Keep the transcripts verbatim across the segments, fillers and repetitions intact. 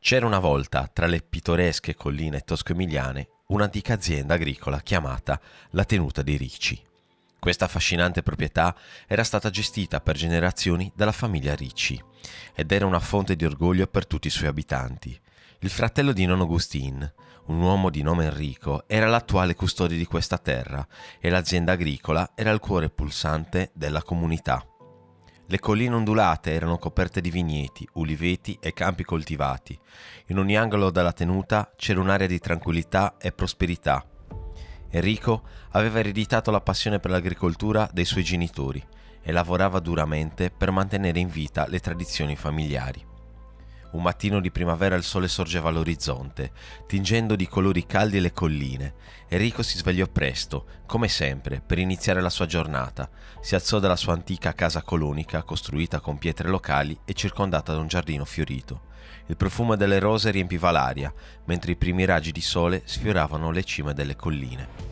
C'era una volta, tra le pittoresche colline tosco-emiliane, un'antica azienda agricola chiamata la Tenuta dei Ricci. Questa affascinante proprietà era stata gestita per generazioni dalla famiglia Ricci ed era una fonte di orgoglio per tutti i suoi abitanti. Il fratello di nonno Agustin, un uomo di nome Enrico, era l'attuale custode di questa terra e l'azienda agricola era il cuore pulsante della comunità. Le colline ondulate erano coperte di vigneti, uliveti e campi coltivati. In ogni angolo della tenuta c'era un'area di tranquillità e prosperità. Enrico aveva ereditato la passione per l'agricoltura dei suoi genitori e lavorava duramente per mantenere in vita le tradizioni familiari. Un mattino di primavera il sole sorgeva all'orizzonte, tingendo di colori caldi le colline. Enrico si svegliò presto, come sempre, per iniziare la sua giornata. Si alzò dalla sua antica casa colonica, costruita con pietre locali e circondata da un giardino fiorito. Il profumo delle rose riempiva l'aria, mentre i primi raggi di sole sfioravano le cime delle colline.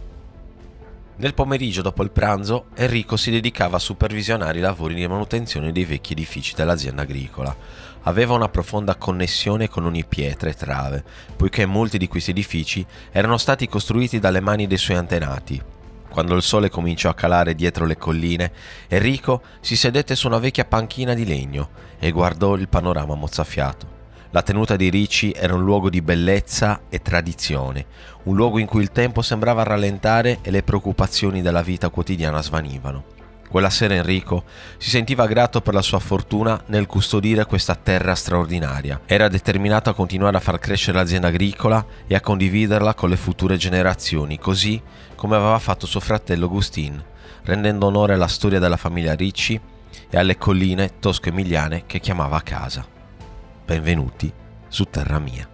Nel pomeriggio, dopo il pranzo, Enrico si dedicava a supervisionare i lavori di manutenzione dei vecchi edifici dell'azienda agricola. Aveva una profonda connessione con ogni pietra e trave, poiché molti di questi edifici erano stati costruiti dalle mani dei suoi antenati. Quando il sole cominciò a calare dietro le colline, Enrico si sedette su una vecchia panchina di legno e guardò il panorama mozzafiato. La tenuta dei Ricci era un luogo di bellezza e tradizione, un luogo in cui il tempo sembrava rallentare e le preoccupazioni della vita quotidiana svanivano. Quella sera Enrico si sentiva grato per la sua fortuna nel custodire questa terra straordinaria. Era determinato a continuare a far crescere l'azienda agricola e a condividerla con le future generazioni, così come aveva fatto suo fratello Agustin, rendendo onore alla storia della famiglia Ricci e alle colline tosco-emiliane che chiamava a casa. Benvenuti su terra mia.